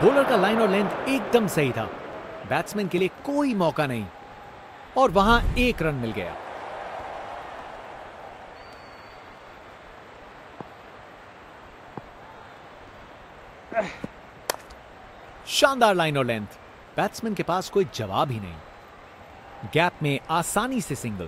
Bowler का line और length एकदम सही था। बैट्समैन के लिए कोई मौका नहीं और वहां 1 रन मिल गया। शानदार लाइन और लेंथ, बैट्समैन के पास कोई जवाब ही नहीं। गैप में आसानी से सिंगल।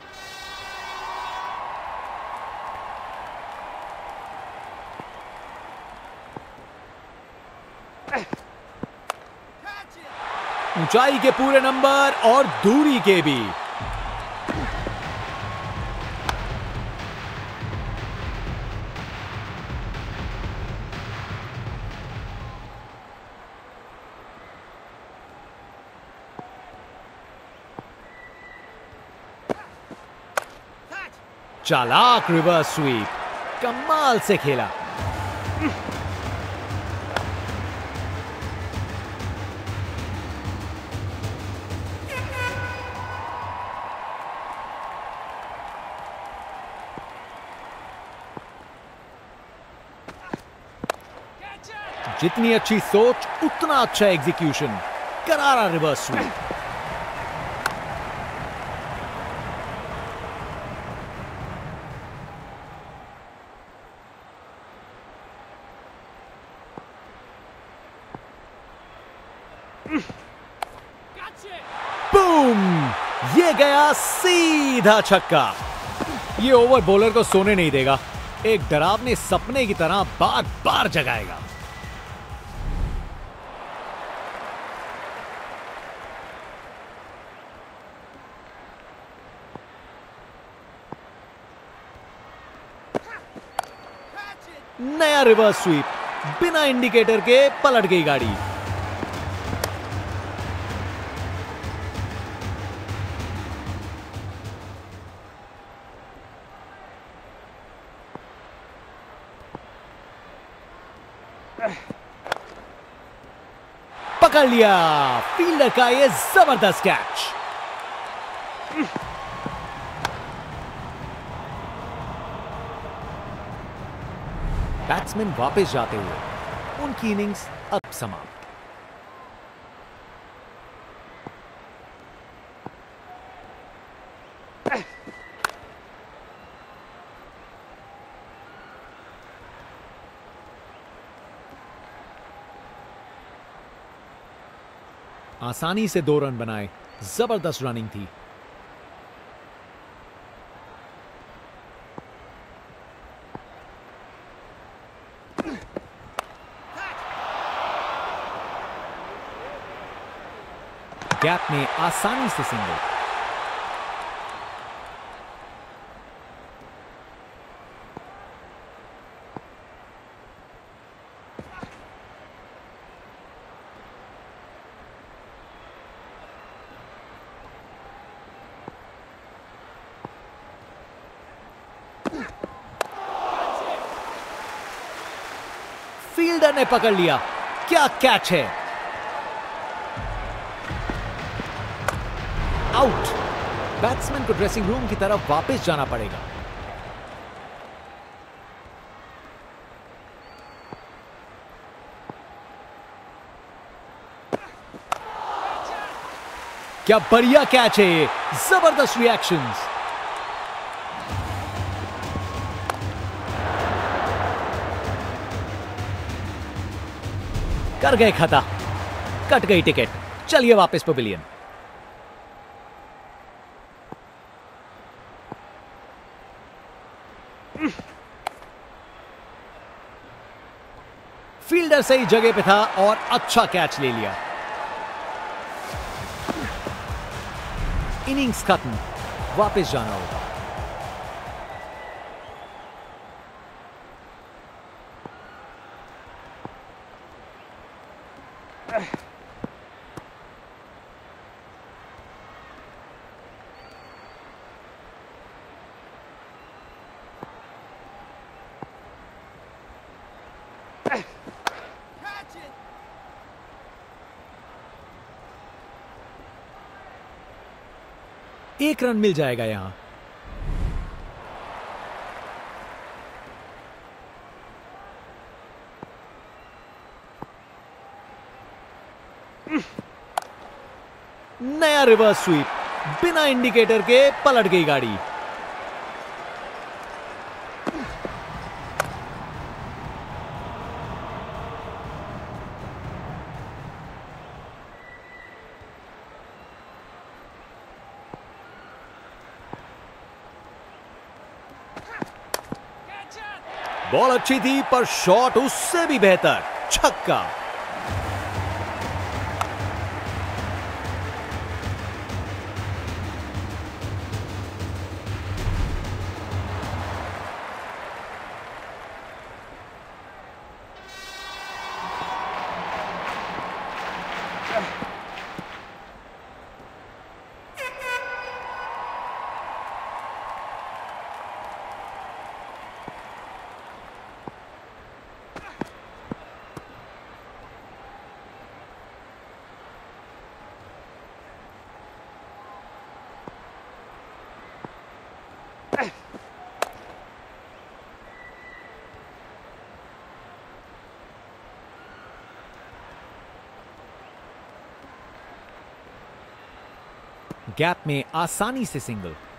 ऊंचाई के पूरे नंबर और दूरी के भी। चालाक रिवर्स स्वीप, कमाल से खेला। जितनी अच्छी सोच उतना अच्छा एग्जीक्यूशन। करारा रिवर्स स्वीप। बूम! ये गया सीधा छक्का। ये ओवर बॉलर को सोने नहीं देगा, एक डरावने सपने की तरह बार बार जगाएगा। नया रिवर्स स्वीप, बिना इंडिकेटर के पलट गई गाड़ी। पकड़ लिया फील्डर का ये जबरदस्त कैच। बैट्समैन वापस जाते हुए उनकी इनिंग्स अब समाप्त। आसानी से 2 रन बनाए, जबरदस्त रनिंग थी। गैप में आसानी से सिंगल। फील्डर ने पकड़ लिया, क्या कैच है। आउट। बैट्समैन को ड्रेसिंग रूम की तरफ वापस जाना पड़ेगा। क्या बढ़िया कैच है ये, जबरदस्त रिएक्शंस। कर गए खता, कट गई टिकट। चलिए वापस पवेलियन। फील्डर सही जगह पे था और अच्छा कैच ले लिया। इनिंग्स खत्म, वापस जाना होगा। एक रन मिल जाएगा यहां। नया रिवर्स स्वीप, बिना इंडिकेटर के पलट गई गाड़ी। बॉल अच्छी थी पर शॉट उससे भी बेहतर, छक्का। गैप में आसानी से सिंगल।